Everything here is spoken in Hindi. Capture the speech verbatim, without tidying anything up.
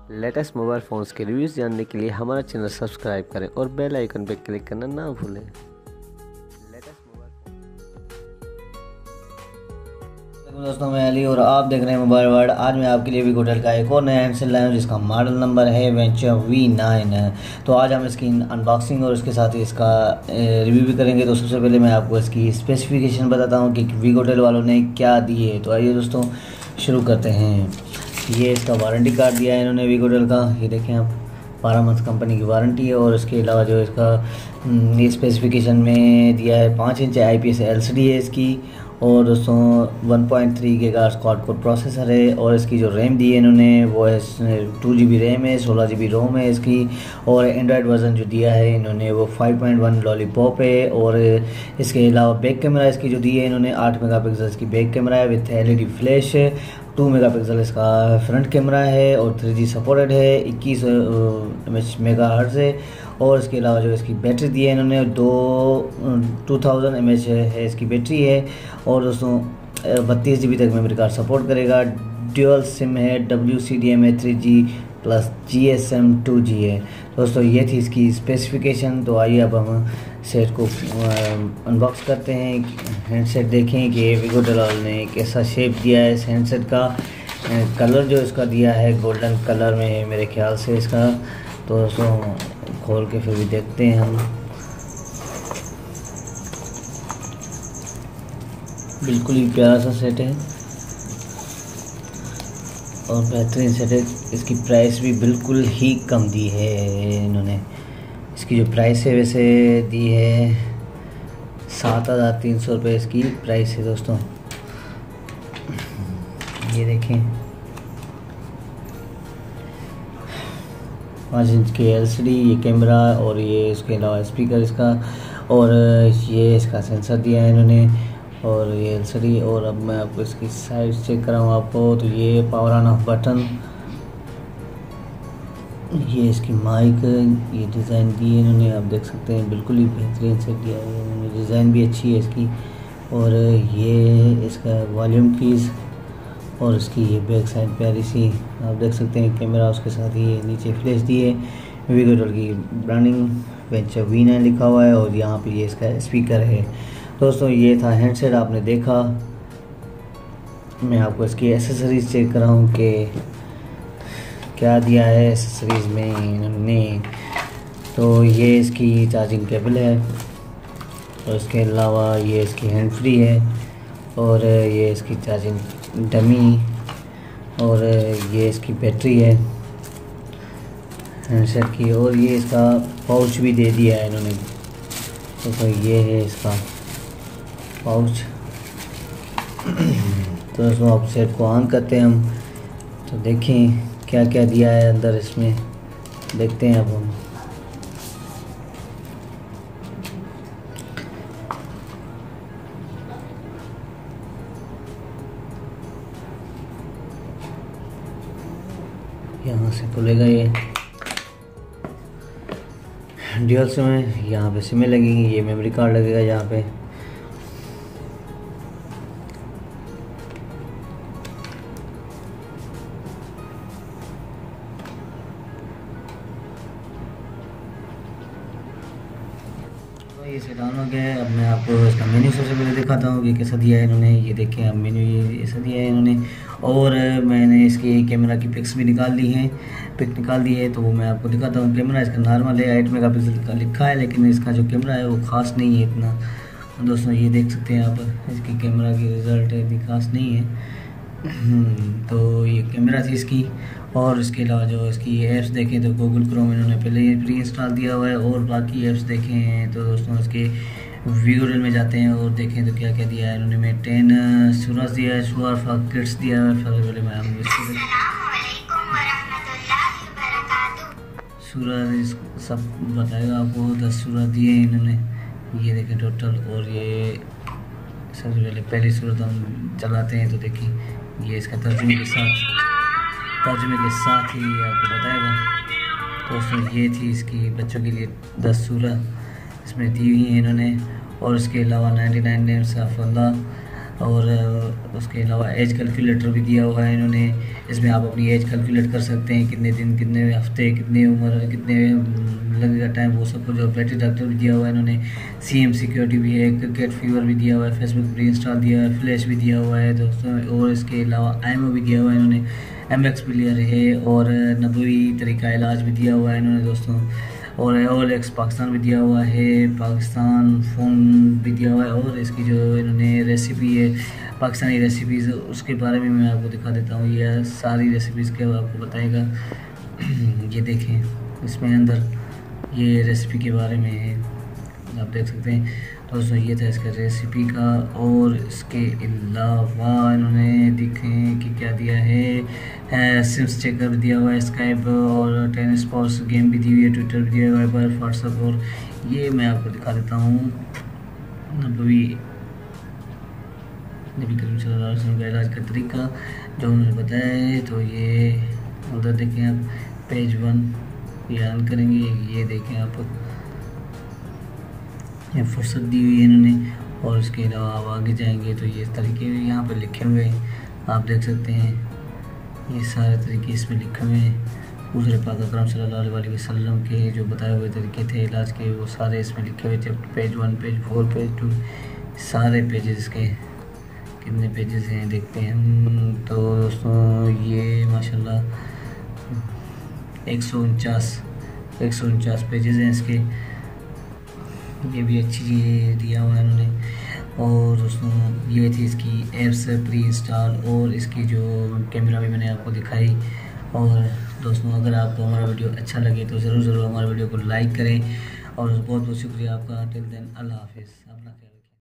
लेटेस्ट मोबाइल फ़ोन्स के रिव्यूज़ जानने के लिए हमारा चैनल सब्सक्राइब करें और बेल आइकन पर क्लिक करना ना भूलें। दोस्तों, मैं अली और आप देख रहे हैं मोबाइल वर्ल्ड। आज मैं आपके लिए वीगोटेल का एक और नया हैंडसेट लाया हूँ जिसका मॉडल नंबर है वेंचर वी नाइन। तो आज हम इसकी अनबॉक्सिंग और उसके साथ ही इसका रिव्यू भी करेंगे। तो सबसे पहले मैं आपको इसकी स्पेसिफिकेशन बताता हूँ कि वीगोटेल वालों ने क्या दी है। तो आइए दोस्तों शुरू करते हैं। ये इसका वारंटी कार्ड दिया है इन्होंने वीगोटेल का, ये देखें आप, बारह मंथ कंपनी की वारंटी है। और इसके अलावा जो इसका ये स्पेसिफिकेशन में दिया है पाँच inch I P S L C D है इसकी। और दोस्तों one point three gigahertz quad core processor है। और इसकी जो रैम दी है इन्होंने वो है टू जी बी रैम है, सोलह जी बी रोम है इसकी। और एंड्रॉयड वर्जन जो दिया है इन्होंने वो फाइव पॉइंट वन लॉलीपॉप है। और इसके अलावा बैक कैमरा इसकी जो दी है इन्होंने आठ मेगा पिक्सल इसकी बैक कैमरा है with L E D flash, two mega pixel इसका फ्रंट कैमरा है। और थ्री जी सपोर्टेड है, इक्कीस मेगा हर्ट्ज़ है। और इसके अलावा जो इसकी बैटरी दी है इन्होंने दो टू थाउजेंड एम एच है इसकी बैटरी है। और दोस्तों बत्तीस जी बी तक मेमोरी कार्ड सपोर्ट करेगा। ड्यूअल सिम है, डब्ल्यू सी डी एम है three G plus G S M two G है। दोस्तों ये थी इसकी स्पेसिफिकेशन। तो आइए अब हम सेट को अनबॉक्स करते हैं, हैंडसेट देखें कि वीगोटेल ने कैसा शेप दिया है इस हैंडसेट का। कलर जो इसका दिया है गोल्डन कलर में है मेरे ख्याल से इसका। तो दोस्तों खोल के फिर भी देखते हैं हम। बिल्कुल ही प्यारा सा सेट है और बेहतरीन सेट है। इसकी प्राइस भी बिल्कुल ही कम दी है इन्होंने। इसकी जो प्राइस है वैसे दी है सात हज़ार तीन सौ रुपये इसकी प्राइस है दोस्तों। ये देखें पाँच इंच की एल सी डी, ये कैमरा और ये इसके अलावा स्पीकर इसका। और ये इसका सेंसर दिया है इन्होंने और ये एल सी डी। और अब मैं आपको इसकी साइड चेक कराऊँ आपको, तो ये पावर ऑन ऑफ बटन, ये इसकी माइक, ये डिज़ाइन दी है इन्होंने, आप देख सकते हैं बिल्कुल ही बेहतरीन से दिया है इन्होंने, डिज़ाइन भी अच्छी है इसकी। और ये इसका वॉल्यूम कीज़ और इसकी ये बैक साइड प्यारी सी आप देख सकते हैं कैमरा, उसके साथ ही नीचे फ्लैश दी है। वीगोटेल की ब्रांडिंग वेंचर वी नाइन लिखा हुआ है और यहाँ पे ये इसका स्पीकर है। दोस्तों ये था हैंडसेट, आपने देखा। मैं आपको इसकी एसेसरीज चेक कराऊँ कि क्या दिया है एसेसरीज़ में इन्होंने। तो ये इसकी चार्जिंग केबल है और इसके अलावा ये इसकी हैंड फ्री है। और ये इसकी चार्जिंग डमी और ये इसकी बैटरी है हैंडसेट की। और ये इसका पाउच भी दे दिया है इन्होंने। तो, तो ये है इसका पाउच। तो दोस्तों आप सेट को ऑन करते हैं हम, तो देखें क्या क्या दिया है अंदर इसमें, देखते हैं अब हम। यहाँ से खुलेगा ये ड्यूअल सिम है, यहाँ पे सिमें लगेंगी, ये मेमोरी कार्ड लगेगा यहाँ पे। तो ये सेट ऑन हो गया है। अब मैं आपको इसका मेन्यू सबसे पहले दिखाता हूँ कि कैसा दिया है इन्होंने। ये देखिए आप मेन्यू ये ऐसा दिया है इन्होंने। और मैंने इसकी कैमरा की पिक्स भी निकाल ली हैं, पिक निकाल दी है, तो वो मैं आपको दिखाता हूँ। कैमरा इसका नॉर्मल है, एट मेगा पिक्सल का लिखा है, लेकिन इसका जो कैमरा है वो ख़ास नहीं है इतना। दोस्तों ये देख सकते हैं आप, इसकी कैमरा की रिज़ल्ट है इतनी खास नहीं है। तो ये कैमरा थी इसकी। और इसके अलावा जो इसकी ऐप्स देखें तो गूगल क्रोम इन्होंने पहले ही प्री इंस्टॉल दिया हुआ है। और बाकी ऐप्स देखें तो दोस्तों इसके वीगोटेल में जाते हैं और देखें तो क्या क्या दिया है इन्होंने। में टेन सूरज दिया है, शुअर फॉर किड्स दिया है। सबसे पहले मैं हम सूरज सब बताएगा आपको, दस सूरज दिए हैं इन्होंने, ये देखें टोटल। और ये सबसे पहले पहली सूरत हम चलाते हैं तो देखिए ये इसका तर्जुमे के साथ तर्जुमे के साथ ही आपको बताएगा। दोस्तों ये थी इसकी बच्चों के लिए दस सूरत इसमें दी हुई हैं इन्होंने। और इसके अलावा ninety nine names of Allah और उसके अलावा एज कैलकुलेटर भी दिया हुआ है इन्होंने। इसमें आप अपनी एज कैलकुलेट कर सकते हैं, कितने दिन, कितने हफ्ते, कितने उम्र, कितने लगेगा टाइम, वो सब कुछ। और बैटरी डॉक्टर भी दिया हुआ है इन्होंने। सी एम सिक्योरिटी भी है, क्रिकेट फीवर भी दिया हुआ है, फेसबुक प्री इंस्टॉल दिया है, फ्लैश भी दिया हुआ है दोस्तों। और इसके अलावा आई एम ओ भी दिया हुआ है इन्होंने, एम एक्स प्लेयर है, और नबवी तरीका इलाज भी दिया हुआ है इन्होंने दोस्तों। और ऑल एक्स पाकिस्तान भी दिया हुआ है, पाकिस्तान फ़ोन भी दिया हुआ है। और इसकी जो इन्होंने रेसिपी है, पाकिस्तानी रेसिपीज़, उसके बारे में मैं आपको दिखा देता हूँ। ये सारी रेसिपीज़ के आपको बताएगा। ये देखें, इसमें अंदर ये रेसिपी के बारे में है, आप देख सकते हैं दोस्तों। ये था इसका रेसिपी का। और इसके अलावा इन्होंने देखें कि क्या दिया है, सिम्स चेकर भी दिया हुआ है, स्काइप और टेनिस स्पोर्ट्स गेम भी दी हुई है, ट्विटर भी दिया हुआ है, पर व्हाट्सअप। और ये मैं आपको दिखा देता हूँ नबी नबी करीम सल्लल्लाहु अलैहि वसल्लम का इलाज का तरीका जो उन्होंने बताया है। तो ये उधर देखें आप, पेज वन ये ऑन करेंगे, ये देखें आप, ये फुर्सत दी हुई है इन्होंने। और इसके अलावा आप आगे जाएंगे तो ये तरीके यहाँ पर लिखे हुए हैं, आप देख सकते हैं। ये सारे तरीके इसमें लिखे हुए हैं, हुज़ूर पाक अकरम सल्लल्लाहु अलैहि वसल्लम के जो बताए हुए तरीके थे इलाज के, वो सारे इसमें लिखे हुए थे। Page one, page four, page two, सारे पेजेस इसके कितने पेजेस हैं देखते हैं हम। तो दोस्तों ये माशाल्लाह एक सौ उनचास एक सौ उनचास पेजेस हैं इसके। ये भी अच्छी चीज़ दिया हुआ है इन्होंने। और दोस्तों ये थी इसकी एप्स प्री इंस्टॉल, और इसकी जो कैमरा भी मैंने आपको दिखाई। और दोस्तों अगर आपको हमारा वीडियो अच्छा लगे तो ज़रूर ज़रूर हमारे वीडियो को लाइक करें। और बहुत बहुत शुक्रिया आपका। टिल देन अल्लाह हाफिज़। अपना